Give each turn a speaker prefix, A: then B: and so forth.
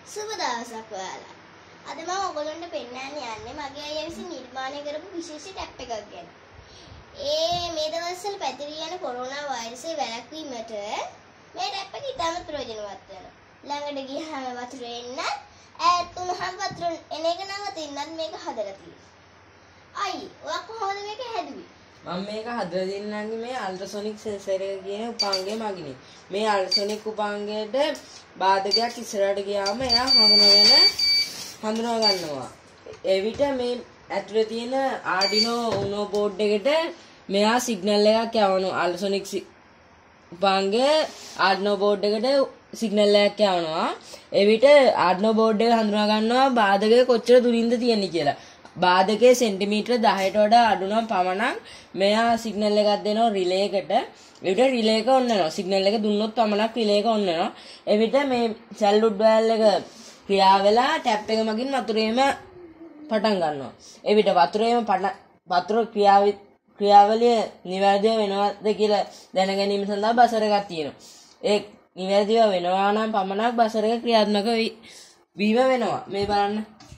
A: සුබ දවසක් ඔයාලා. අද මම ඔයගොල්ලන්ට පෙන්නන්න යන්නේ මගේ අයියා විසින් නිර්මාණය කරපු විශේෂ ටැප් එකක් ගැන. මේ දවස්වල පැතිරී යන කොරෝනා වෛරසය වැළැක්වීමට මේ ටැප් එක ඉතාම ප්‍රයෝජනවත් වෙනවා. ළඟට ගියාම වතුර එන්න ඈත් වුණාම වතුර එන එක නවතින්නත් මේක හදලා තියෙනවා. අයියේ ඔයා කොහොමද මේක හැදුවේ?
B: මම මේක හදලා දෙන්නන්නේ මේ අල්ට්‍රාසොනික් සෙන්සර් එක කියන උපාංගය මගින්. මේ අල්ට්‍රාසොනික් උපාංගයට බාධකයක් ඉස්සරහට ගියාම එයා හඳුනා ගන්නවා. එවිට මේ ඇතුලේ තියෙන ආඩිනෝ උනෝ බෝඩ් එකට මෙයා සිග්නල් එකක් යවනවා. අල්ට්‍රාසොනික් උපාංගයේ ආඩිනෝ බෝඩ් එකට සිග්නල් එකක් යවනවා. එවිට ආඩිනෝ බෝඩ් එක හඳුනා ගන්නවා බාධකය කොච්චර දුරින්ද තියෙන්නේ කියලා. බාධකයේ සෙන්ටිමීටර 10ට වඩා අඩු නම් පමණක් මෙයා සිග්නල් එකක් දෙනවා රිලේ එකට. එවිට රිලේ එක ඔන් වෙනවා. සිග්නල් එක දුන්නොත් පමණක් රිලේ එක ඔන් වෙනවා. එවිට මේ සැල්ලුඩ් වයර් එක ක්‍රියා වෙලා ටැප් එක මගින් වතුරේම පටන් ගන්නවා. එවිට වතුර ක්‍රියාවලිය නිවැරදිව වෙනවද කියලා දැන ගැනීම සඳහා බසර් එකක් තියෙනවා. ඒ නිවැරදිව වෙනවා නම් පමණක් බසර් එක ක්‍රියාත්මක වීම වෙනවා. මේ බලන්න.